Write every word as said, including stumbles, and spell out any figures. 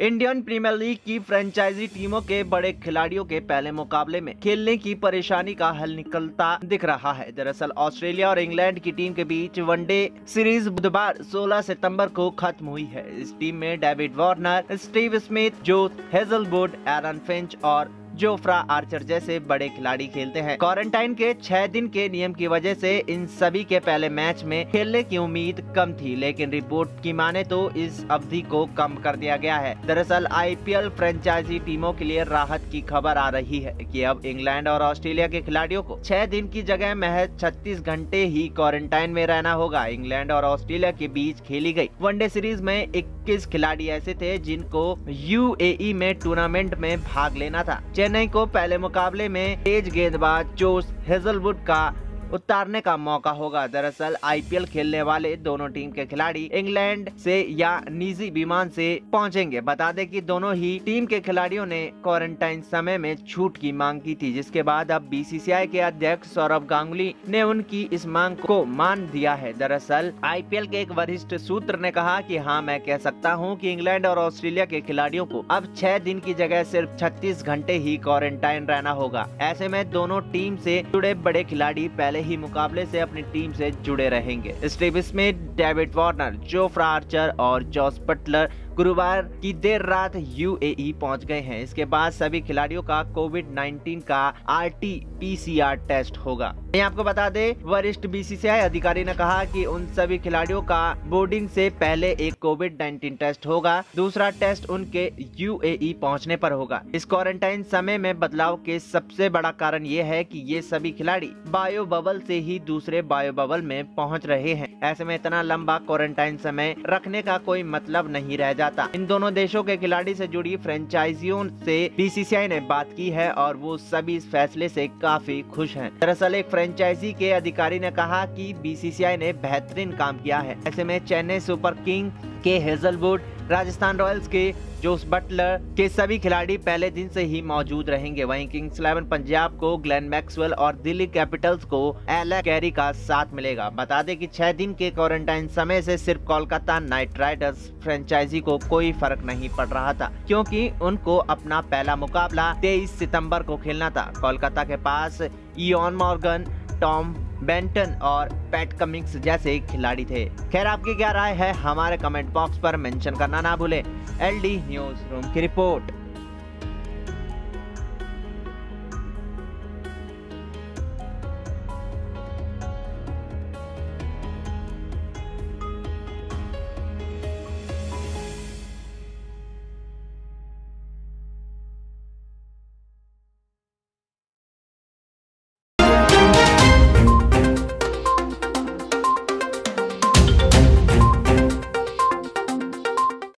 Indian Premier League की franchise टीमों के बड़े खिलाड़ियों के पहले मुकाबले में खेलने की परेशानी का हल निकलता दिख रहा है। दरअसल ऑस्ट्रेलिया और इंग्लैंड की टीम के बीच वनडे सीरीज बुधवार सोलह सितंबर को खत्म हुई है। इस टीम में David Warner, Steve Smith, Josh Hazlewood, Aaron Finch और जोफ्रा आर्चर जैसे बड़े खिलाड़ी खेलते हैं। क्वारंटाइन के छह दिन के नियम की वजह से इन सभी के पहले मैच में खेलने की उम्मीद कम थी, लेकिन रिपोर्ट की माने तो इस अवधि को कम कर दिया गया है। दरअसल आईपीएल फ्रेंचाइजी टीमों के लिए राहत की खबर आ रही है कि अब इंग्लैंड और ऑस्ट्रेलिया के खिलाड़ियों को छह दिन की जगह महज छत्तीस घंटे ही क्वारंटाइन में रहना होगा। इंग्लैंड और ऑस्ट्रेलिया के बीच खेली गई वनडे सीरीज में इक्कीस खिलाड़ी ऐसे थे जिनको यूएई में टूर्नामेंट में भाग लेना था। चेन्नई को पहले मुकाबले में तेज गेंदबाज जोश हेजलवुड का उतारने का मौका होगा। दरअसल आईपीएल खेलने वाले दोनों टीम के खिलाड़ी इंग्लैंड से या निजी विमान से पहुंचेंगे। बता दें कि दोनों ही टीम के खिलाड़ियों ने क्वारंटाइन समय में छूट की मांग की थी, जिसके बाद अब बीसीसीआई के अध्यक्ष सौरव गांगुली ने उनकी इस मांग को मान दिया है। दरअसल आईपीएल के एक वरिष्ठ सूत्र ने कहा कि हाँ, मैं कह सकता हूँ कि इंग्लैंड और ऑस्ट्रेलिया के खिलाड़ियों को अब छह दिन की जगह सिर्फ छत्तीस घंटे ही क्वारंटाइन रहना होगा। ऐसे में दोनों टीम से जुड़े बड़े खिलाड़ी पहले ही मुकाबले से अपनी टीम से जुड़े रहेंगे। Steve Smith, David Warner, Jofra Archer और जॉस बटलर गुरुवार की देर रात यूएई पहुंच गए हैं। इसके बाद सभी खिलाड़ियों का कोविड नाइनटीन का आरटी-पीसीआर टेस्ट होगा। मैं आपको बता दें, वरिष्ठ बीसीसीआई अधिकारी ने कहा कि उन सभी खिलाड़ियों का बोर्डिंग से पहले एक कोविड नाइनटीन टेस्ट होगा। दूसरा टेस्ट उनके यूएई पहुंचने पर होगा। इस क्वारंटाइन समय में बदलाव के सबसे बड़ा कारण ये है कि ये सभी खिलाड़ी बायो बबल से ही दूसरे बायो बबल में पहुंच रहे हैं। ऐसे में इतना लंबा क्वारंटाइन समय रखने का कोई मतलब नहीं रह जाता। इन दोनों देशों के खिलाड़ी से जुड़ी फ्रेंचाइजियों से बीसीसीआई ने बात की है और वो सभी इस फैसले से काफी खुश हैं। दरअसल एक फ्रेंचाइजी के अधिकारी ने कहा कि बीसीसीआई ने बेहतरीन काम किया है। ऐसे में चेन्नई सुपर किंग के हेजलवुड, राजस्थान रॉयल्स के जोस बटलर के सभी खिलाड़ी पहले दिन से ही मौजूद रहेंगे। वहीं किंग्स इलेवन पंजाब को ग्लेन मैक्सवेल और दिल्ली कैपिटल्स को एलेक्स कैरी का साथ मिलेगा। बता दें कि छह दिन के क्वारंटाइन समय से सिर्फ कोलकाता नाइट राइडर्स फ्रेंचाइजी को कोई फर्क नहीं पड़ रहा था, क्योंकि उनको अपना पहला मुकाबला तेईस सितंबर को खेलना था। कोलकाता के पास इयॉन मॉर्गन, टॉम बेंटन और पैट कमिंग्स जैसे खिलाड़ी थे। खैर, आपकी क्या राय है हमारे कमेंट बॉक्स पर मेंशन करना ना भूलें। एलडी न्यूज रूम की रिपोर्ट।